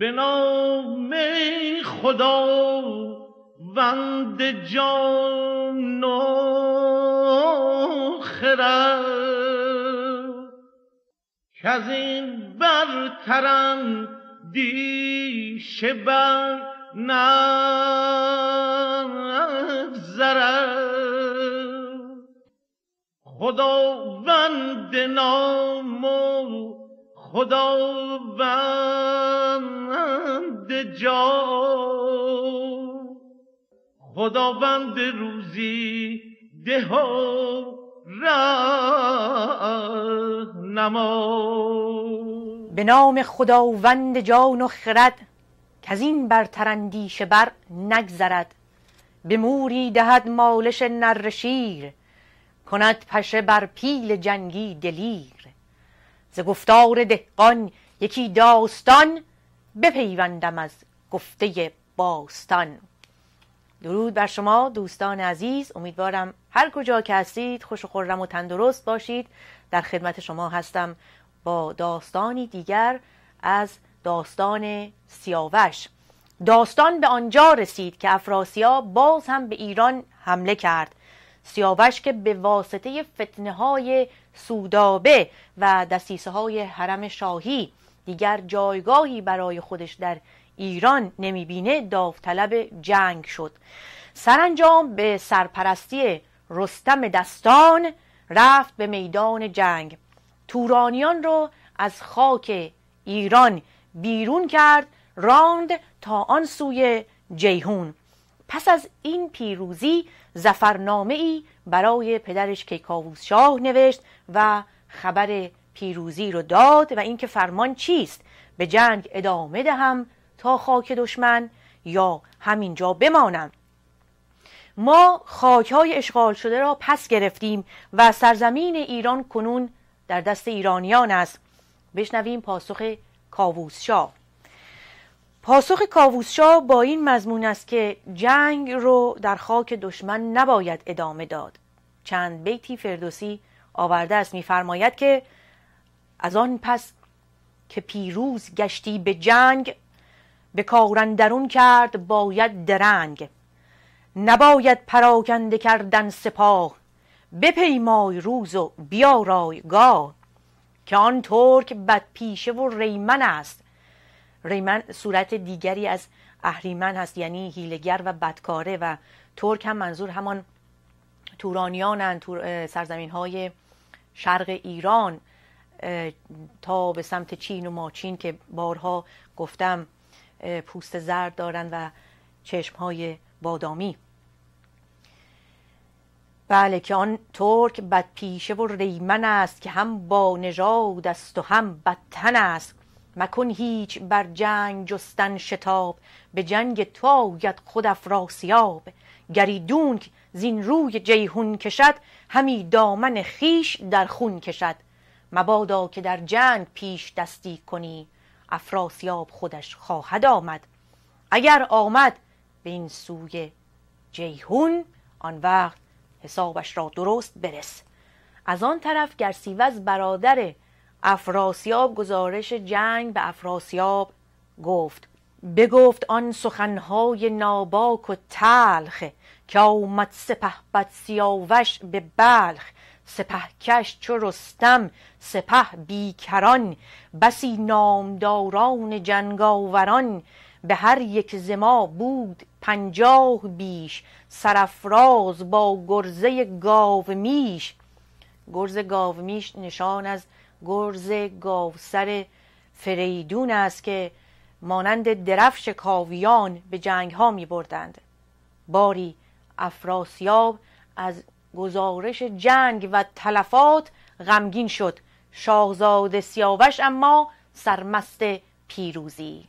به نام خداوند جان و خرد کز این برترم دیشه بر نگذرد خداوند نام و خداوند جان خداوند روزی ده و راهنما. به نام خداوند جان و خرد کز این برتر اندیشه بر نگذرد به موری دهد مالش نره شیر کند پشه بر پیل جنگی دلیر ز گفتار دهقان یکی داستان بپیوندم از گفته باستان. درود بر شما دوستان عزیز، امیدوارم هر کجا که هستید خوش و خرم و تندرست باشید. در خدمت شما هستم با داستانی دیگر از داستان سیاوش. داستان به آنجا رسید که افراسیاب باز هم به ایران حمله کرد. سیاوش که به واسطه فتنه های سودابه و دسیسه های حرم شاهی دیگر جایگاهی برای خودش در ایران نمیبینه داوطلب جنگ شد. سرانجام به سرپرستی رستم دستان رفت به میدان جنگ. تورانیان رو از خاک ایران بیرون کرد، راند تا آن سوی جیهون. پس از این پیروزی ظفرنامه‌ای برای پدرش کیکاووس شاه نوشت و خبر پیروزی رو داد و اینکه فرمان چیست، به جنگ ادامه دهم تا خاک دشمن یا همینجا بمانم. ما خاک‌های اشغال شده را پس گرفتیم و سرزمین ایران کنون در دست ایرانیان است. بشنویم پاسخ کاووس شاه. پاسخ کاووس شاه با این مضمون است که جنگ رو در خاک دشمن نباید ادامه داد. چند بیتی فردوسی آورده است، می‌فرماید که از آن پس که پیروز گشتی به جنگ به کار اندرون کرد باید درنگ نباید پراکنده کردن سپاه بپیمای روز و بیارای گاه که آن ترک بدپیشه و ریمن است. ریمن صورت دیگری از اهریمن هست، یعنی هیلگر و بدکاره، و ترک هم منظور همان تورانیانند، سرزمین های شرق ایران تا به سمت چین و ماچین که بارها گفتم پوست زرد دارند و چشم های بادامی. بله، که آن ترک بدپیشه و ریمن است که هم با نژاد است و هم بدتن است. مکن هیچ بر جنگ جستن شتاب به جنگ تو آید خود افراسیاب. گریدون زین روی جیهون کشد همی دامن خیش در خون کشد. مبادا که در جنگ پیش دستی کنی افراسیاب خودش خواهد آمد. اگر آمد به این سوی جیهون آن وقت حسابش را درست برس. از آن طرف گرسیوز برادر افراسیاب گزارش جنگ به افراسیاب گفت. بگفت آن سخنهای ناباک و تلخ که آمد سپهبد سیاوش به بلخ. سپهکش چو رستم سپه بیکران بسی نامداران جنگاوران. به هر یک ز ما بود 50 بیش سرافراز با گرزه گاومیش. گرز گاومیش نشان از گرز گاوسر فریدون است که مانند درفش کاویان به جنگ ها می بردند. باری افراسیاب از گزارش جنگ و تلفات غمگین شد. شاهزاده سیاوش اما سرمست پیروزی.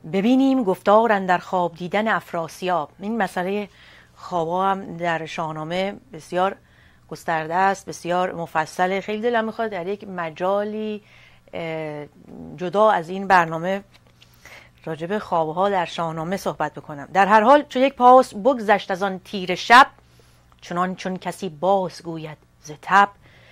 ببینیم گفتار اندر خواب دیدن افراسیاب. این مسئله خوابا هم در شاهنامه بسیار گسترده است، بسیار مفصله. خیلی دلم میخواد در یک مجالی جدا از این برنامه راجب خوابها در شاهنامه صحبت بکنم. در هر حال چو یک پاس بگذشت از آن تیره شب، چنان چون کسی باز گوید ز تب.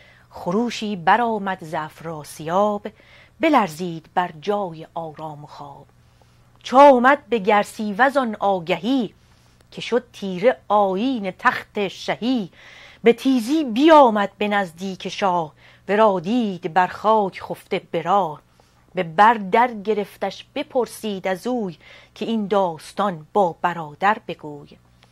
خروشی برآمد ز افراسیاب، بلرزید بر جای آرام و خواب. چو آمد به گرسیوز آن آگهی، که شد تیره آیین تخت شهی. به تیزی بیامد به نزدیک شاه، ورا دید بر خاک خفته به راه. به بر در گرفتش بپرسید از اوی، که این داستان با برادر بگوی.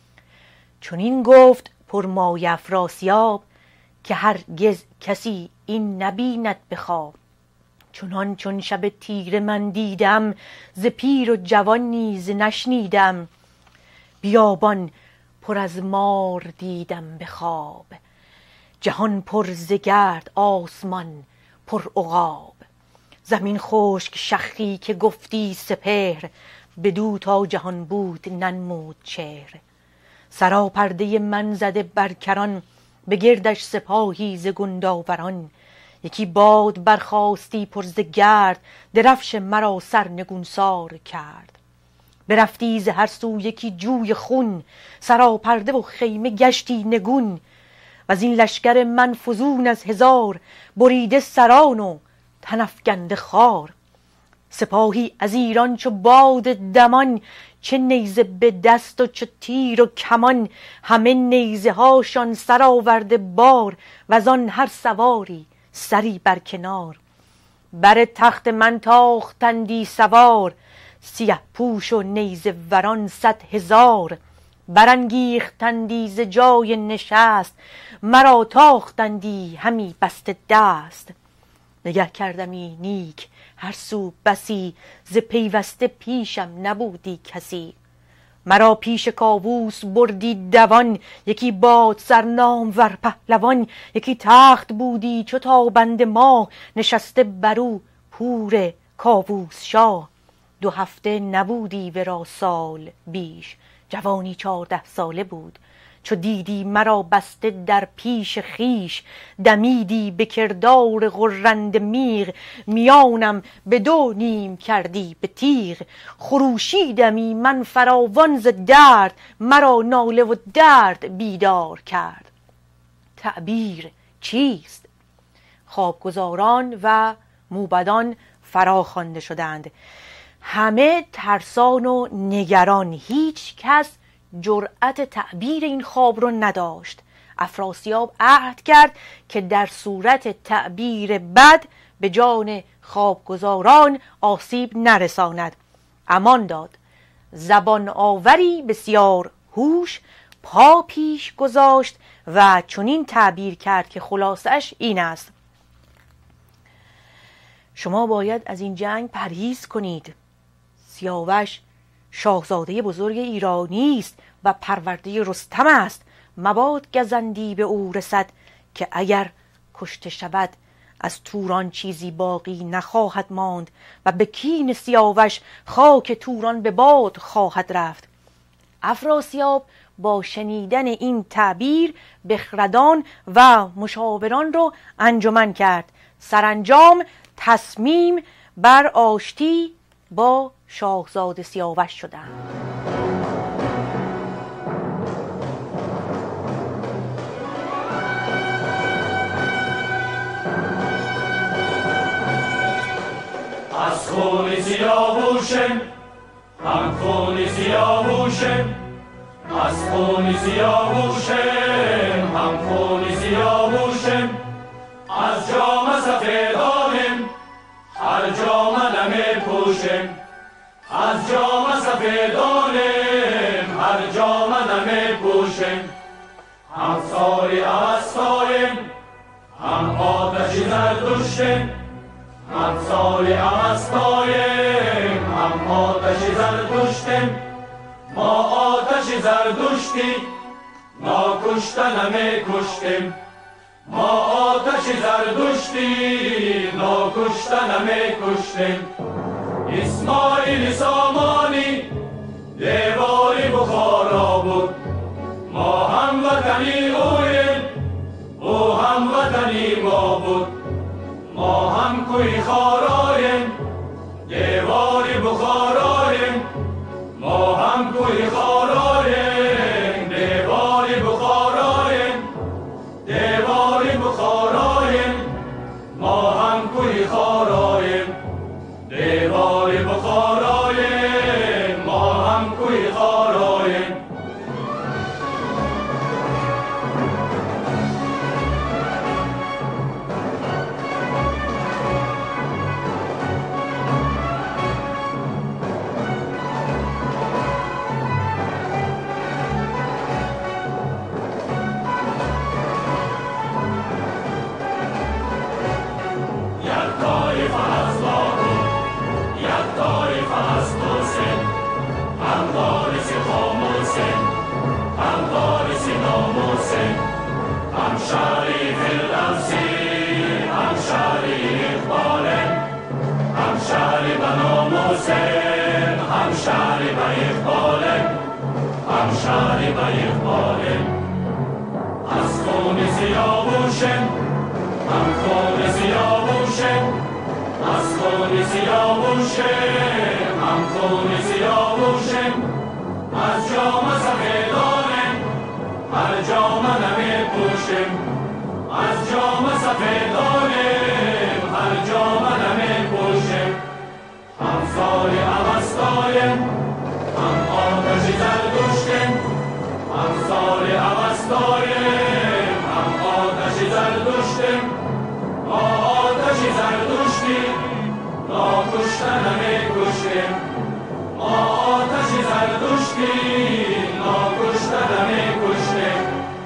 چون این گفت پرمایه افراسیاب، که هرگز کسی این نبیند به خواب. چنان چون شب تیره من دیدم، ز پیر و جوان نیز نشنیدم. بیابان پر از مار دیدم به خواب، جهان پر ز گرد آسمان پر عقاب. زمین خشک شخی که گفتی سپهر، بدو تا جهان بود ننمود چهر. سراپرده من زده بر کران، به گردش سپاهی ز گندآوران. یکی باد برخاستی پر ز گرد، درفش مرا سرنگونسار کرد. برفتی ز هر سو یکی جوی خون، سراپرده و خیمه گشتی نگون. و از این لشکر من فزون از هزار، بریده سران و تن افگنده خوار. سپاهی از ایران چو باد دمان، چه نیزه به دست و چه تیر و کمان. همه نیزه هاشان سر آورده بار، و آن هر سواری سری بر کنار. بر تخت من تاختندی سوار، سیه پوش و نیزه وران 100,000. برانگیختندی ز جای نشست، مرا تاختندی همی بسته دست. نگه کردمی نیک هر سو بسی، ز پیوسته پیشم نبودی کسی. مرا پیش کاووس بردی دوان، یکی باد سرنام ور پهلوان. یکی تخت بودی چو تابنده ماه، نشسته برو پور کاووس شاه. 2 هفته نبودی ورا سال بیش، جوانی 14 ساله بود. چو دیدی مرا بسته در پیش خیش، دمیدی به کردار غرنده میغ. میانم به 2 نیم کردی به تیغ. خروشیدمی من فراوان ز درد، مرا ناله و درد بیدار کرد. تعبیر چیست؟ خوابگزاران و موبدان فرا خوانده شدند. همه ترسان و نگران، هیچ کس جرأت تعبیر این خواب رو نداشت. افراسیاب عهد کرد که در صورت تعبیر بد به جان خوابگزاران آسیب نرساند. امان داد. زبان آوری بسیار هوش، پا پیش گذاشت و چنین تعبیر کرد که خلاصش این است: شما باید از این جنگ پرهیز کنید. سیاوش شاهزاده بزرگ ایرانی است و پرورده رستم است. مباد گزندی به او رسد، که اگر کشته شود از توران چیزی باقی نخواهد ماند. و به کین سیاوش خاک توران به باد خواهد رفت. افراسیاب با شنیدن این تعبیر بخردان و مشاوران رو انجمن کرد. سرانجام تصمیم بر آشتی با شاهزاده سیاوش شدند. از خون سیاوشم هم خون سیاوشم، از خون سیاوشم هم خون سیاوشم. از جام سفیدانم هر جام نمی پوشم، از جام سفیدانم هر جام نمی پوشم. هم ساری اوستایم هم آتش زردشتم، هم ساری اوستایم هم آتش زردشتم. ما آتش زردشتی ناکشته نمی کشتیم، ما آتش زردشتی ناکشته نمی کشتیم. اسماعیل سامان کوی خارایم دیواری بخارایم ما هم کوی خارایم دیواری بخارایم دیواری بخارایم ما هم کوی خارایم دیواری بخارایم ما هم کوی خارایم همشهری با اقبالم همشهری با اقبالم از خون سیاوشم هم خون سیاوشم از خون سیاوشم هم خون سیاوشم از جام سفیدانم هر جام نمی پوشم از جام سفیدانم هر جام نمی پوشم هم سال اوستایم هم آتشی زردشتیم هم سال اوستایم هم آتشی زردشتیم ما آتشی زردشتیم ناکشته نمیکشتیم ما آتشی زردشتیم ناکشته نمیکشتیم.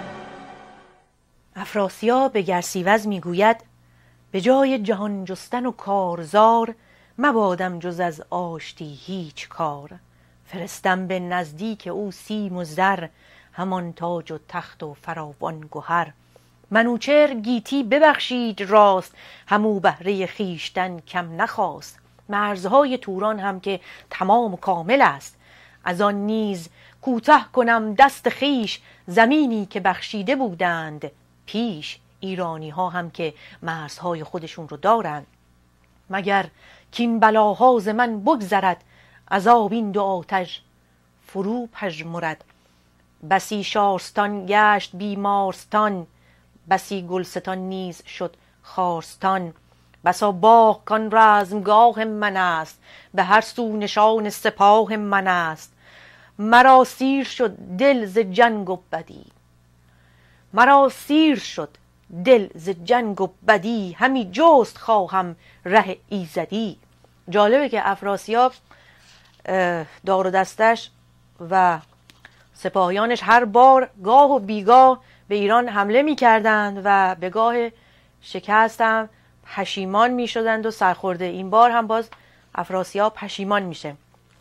افراسیاب به گرسیوز میگوید به جای جهان جستن و کارزار مبادم جز از آشتی هیچ کار. فرستم به نزدیک او سیم و زر همان تاج و تخت و فراوان گهر. منوچهر گیتی ببخشید راست همو بهره خیشتن کم نخواست. مرزهای توران هم که تمام و کامل است از آن نیز کوته کنم دست خیش زمینی که بخشیده بودند پیش. ایرانی ها هم که مرزهای خودشون رو دارند مگر کین بلاها ز من بگذرد عذاب این دو آتش فرو پژمرد. بسی شارستان گشت بیمارستان بسی گلستان نیز شد خارستان. بسا باغ کان رزمگاه من است به هر سو نشان سپاه من است. مرا سیر شد دل ز جنگ و بدی مرا سیر شد دل ز جنگ و بدی همی جست خواهم ره ایزدی. جالبه که افراسیاب دار و دستش و سپاهیانش هر بار گاه و بیگاه به ایران حمله می کردند و به گاه شکست هم پشیمان می شدند و سرخورده. این بار هم باز افراسیاب پشیمان میشه.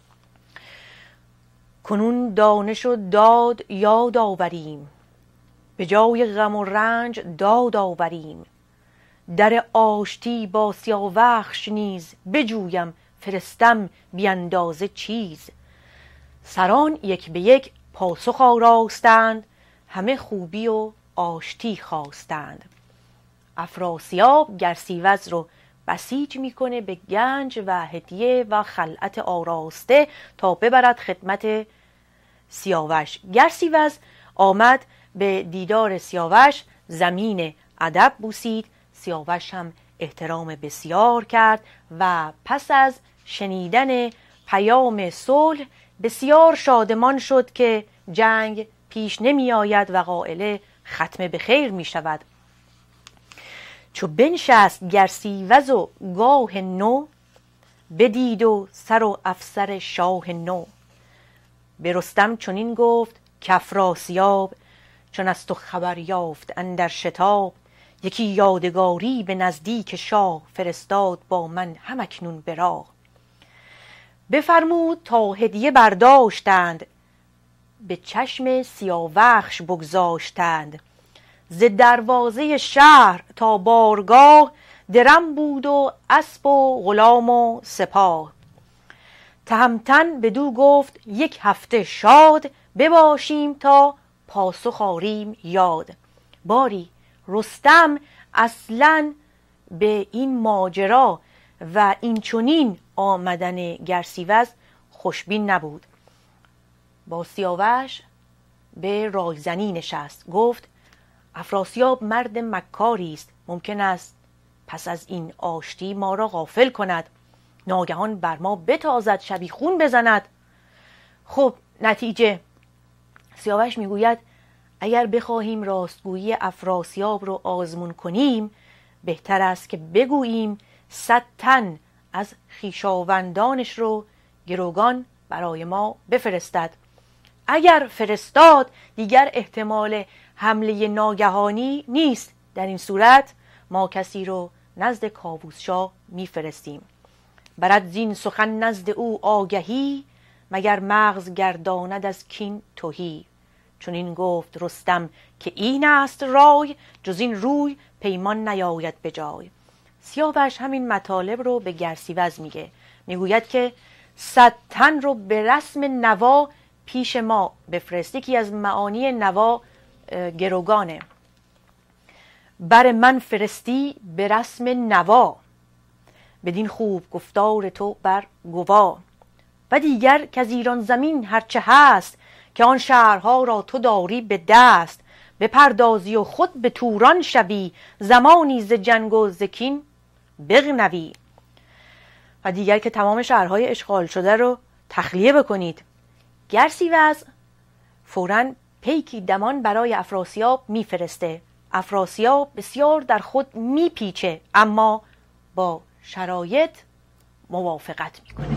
کنون دانش و داد یاد آوریم به جای غم و رنج داد آوریم. در آشتی با سیاوخش نیز بجویم فرستم بی اندازه چیز. سران یک به یک پاسخ آراستند همه خوبی و آشتی خواستند. افراسیاب گرسیوز رو بسیج میکنه به گنج و هدیه و خلعت آراسته تا ببرد خدمت سیاوش. گرسیوز آمد به دیدار سیاوش زمین ادب بوسید. سیاوش هم احترام بسیار کرد و پس از شنیدن پیام صلح بسیار شادمان شد که جنگ پیش نمی آید و قائله ختم به خیر می شود. چو بنشست گرسیوز و گاه نو بدید و سر و افسر شاه نو. به رستم چنین گفت کافراسیاب چون از تو خبر یافت اندر شتاب. یکی یادگاری به نزدیک شاه فرستاد با من همکنون به راه. بفرمود تا هدیه برداشتند به چشم سیاوخش بگذاشتند. ز دروازه شهر تا بارگاه درم بود و اسب و غلام و سپاه. تهمتن بدو گفت یک هفته شاد بباشیم تا پاسخ آریم یاد. باری رستم اصلا به این ماجرا و این چنین آمدن گرسیوز خوشبین نبود. با سیاوش به رایزنی نشست. گفت افراسیاب مرد مکاری است، ممکن است پس از این آشتی ما را غافل کند، ناگهان بر ما بتازد، شبیخون بزند. خب نتیجه؟ سیاوش میگوید اگر بخواهیم راستگویی افراسیاب رو آزمون کنیم، بهتر است که بگوییم 100 تن از خویشاوندانش رو گروگان برای ما بفرستد. اگر فرستاد دیگر احتمال حمله ناگهانی نیست. در این صورت ما کسی رو نزد کاووسشاه میفرستیم. برد زین سخن نزد او آگهی، مگر مغز گرداند از کین تهی. چون این گفت رستم که این است رای، جز این روی پیمان نیاید به جای. سیاوش همین مطالب رو به گرسیوز میگه. میگوید که 100 تن رو به رسم نوا پیش ما بفرست. یکی از معانی نوا گروگانه. بر من فرستی به رسم نوا، بدین خوب گفتار تو بر گوا. و دیگر که از ایران زمین هرچه هست، که آن شهرها را تو داری به دست. بپردازی و خود به توران شوی، زمانی ز جنگ و ز کین بغنوی. و دیگر که تمام شهرهای اشغال شده رو تخلیه بکنید. گرسیوز فوراً پیکی دمان برای افراسیاب میفرسته. افراسیاب بسیار در خود میپیچه، اما با شرایط موافقت میکنه.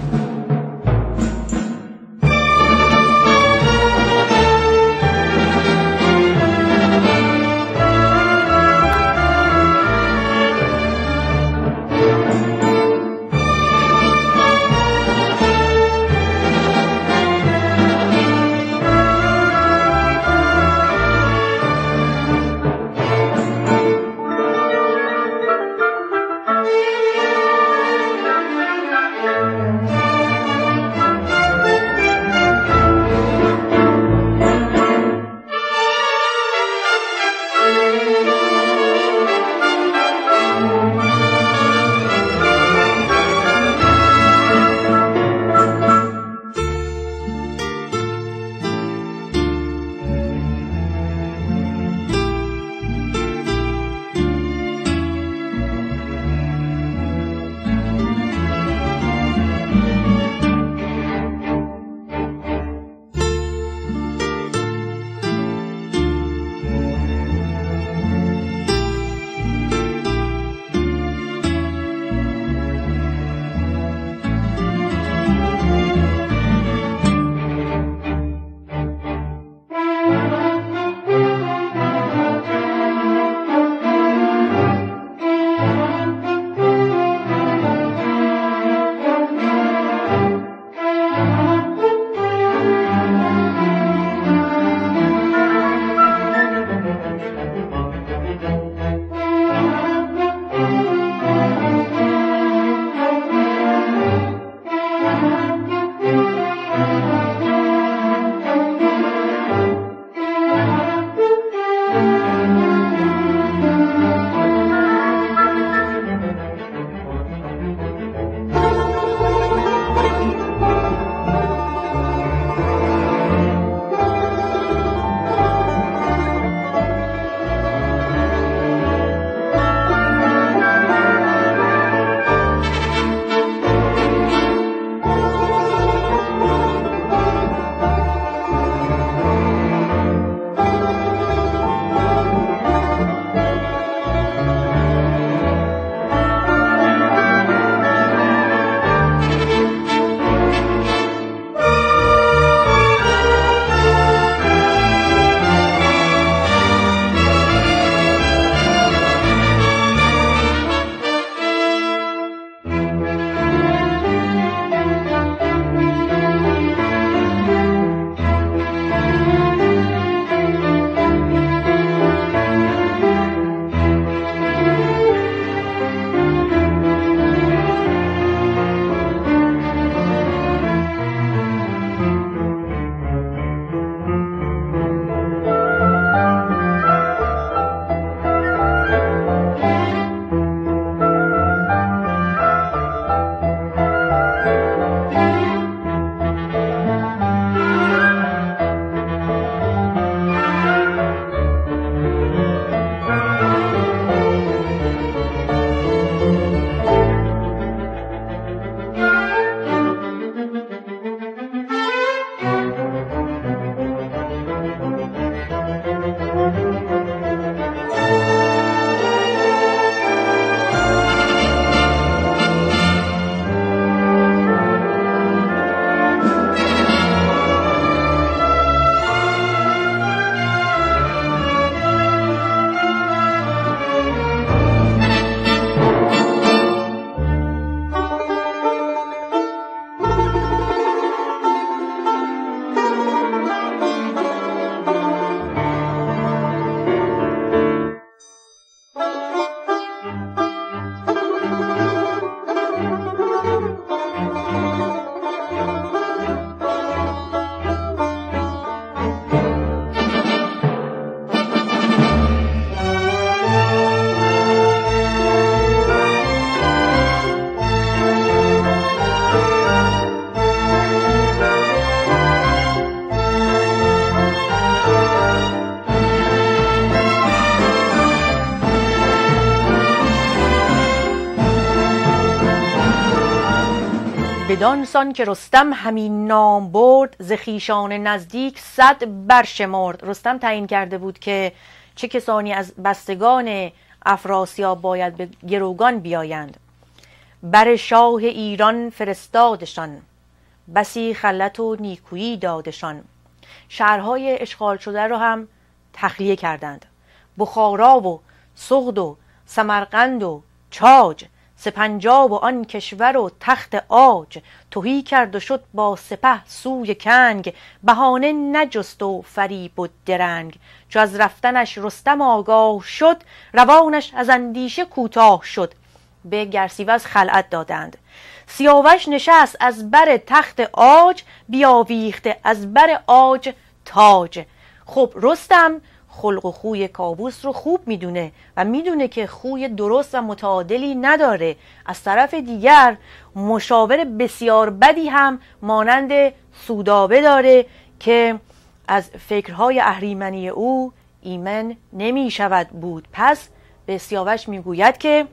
بدان سان که رستم همین نام برد، ز خویشان نزدیک 100 برشمرد. رستم تعیین کرده بود که چه کسانی از بستگان افراسیاب باید به گروگان بیایند. بر شاه ایران فرستادشان، بسی خلت و نیکویی دادشان. شهرهای اشغال شده رو هم تخلیه کردند. بخارا و سغد و سمرقند و چاج، سپنجاب و آن کشور و تخت عاج. تهی کرد و شد با سپه سوی کنگ، بهانه نجست و فریب و درنگ. چو از رفتنش رستم آگاه شد، روانش از اندیشه کوتاه شد. به گرسیوز خلعت دادند. سیاوش نشست از بر تخت عاج، بیاویخته از بر عاج تاج. خب رستم خلق و خوی کاووس رو خوب میدونه و میدونه که خوی درست و متعادلی نداره. از طرف دیگر مشاور بسیار بدی هم مانند سودابه داره که از فکرهای اهریمنی او ایمن نمی شود بود. پس به سیاوش میگوید که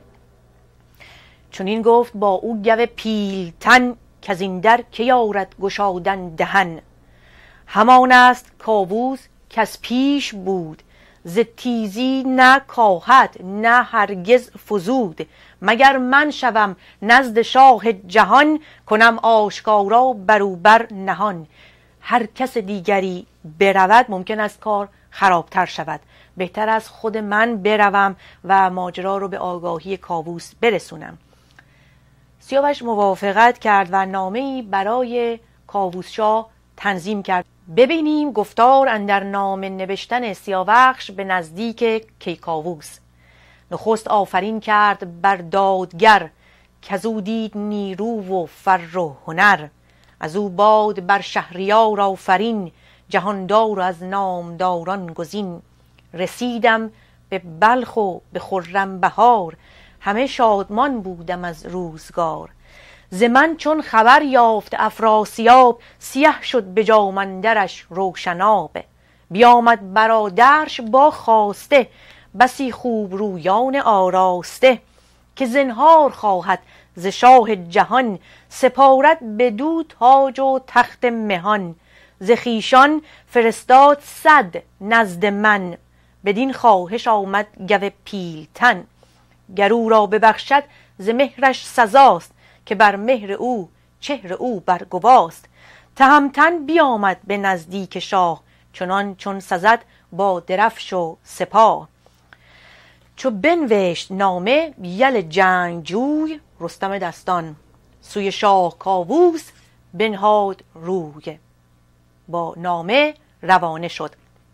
چون این گفت با او گو پیلتن، که از این در که یارد گشادن دهن. همان است کاووس که از پیش بود، ز تیزی نه کاهد نه هرگز فزود. مگر من شوم نزد شاه جهان، کنم آشکارا بروبر نهان. هر کس دیگری برود ممکن است کار خرابتر شود. بهتر از خود من بروم و ماجرا رو به آگاهی کاووس برسونم. سیاوش موافقت کرد و نامه‌ای برای کاووس شاه تنظیم کرد. ببینیم گفتار اندر نامه نوشتن سیاوخش به نزدیک کیکاووس. نخست آفرین کرد بر دادگر، کز او دید نیرو و فر و هنر. از او باد بر شهریار آفرین، جهاندار و از نامداران گزین. رسیدم به بلخ و به خرم بهار، همه شادمان بودم از روزگار. ز من چون خبر یافت افراسیاب، سیه شد به جامندرش روشناب. بیامد برادرش با خواسته، بسی خوب رویان آراسته. که زنهار خواهد ز شاه جهان، سپارد بدو تاج و تخت مهان. ز خویشان فرستاد 100 نزد من، بدین خواهش آمد گو پیلتن. گر او را ببخشد ز مهرش سزاست، که بر مهر او چهر او برگواست. تهمتن بیامد به نزدیک شاه، چنان چون سزد با درفش و سپاه. چو بنوشت نامه یل جنگجوی، رستم دستان سوی شاه کاووس بنهاد روی. با نامه روانه شد.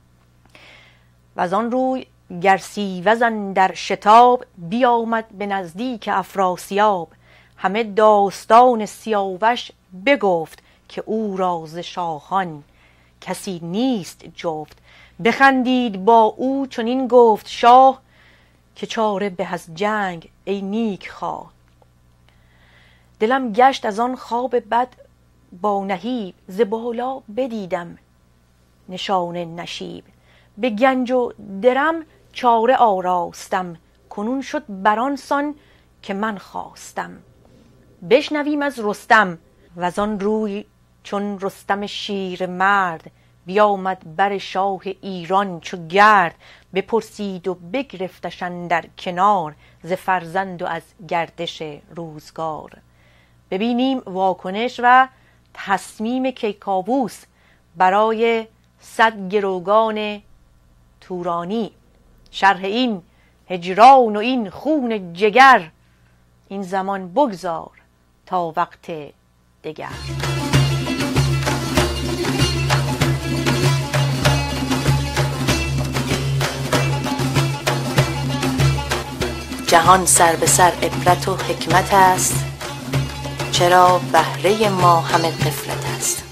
و از آن روی گرسیوز اندر شتاب، بیامد به نزدیک افراسیاب. همه داستان سیاوش بگفت، که او را ز شاهان کسی نیست جفت. بخندید با او چنین گفت شاه، که چاره به از جنگ ای نیک خواه. دلم گشت از آن خواب بد با نهیب، ز بالا بدیدم نشان نشیب. به گنج و درم چاره آراستم، کنون شد بران سان که من خواستم. بشنویم از رستم. و از آن روی چون رستم شیر مرد، بیامد بر شاه ایران چو گرد. بپرسید و بگرفتش اندر کنار، ز فرزند و از گردش روزگار. ببینیم واکنش و تصمیم کیکاووس برای 100 گروگان تورانی. شرح این هجران و این خون جگر، این زمان بگذار تا وقت دگر. جهان سر به سر عبرت و حکمت است، چرا بهره ما همه غفلت است.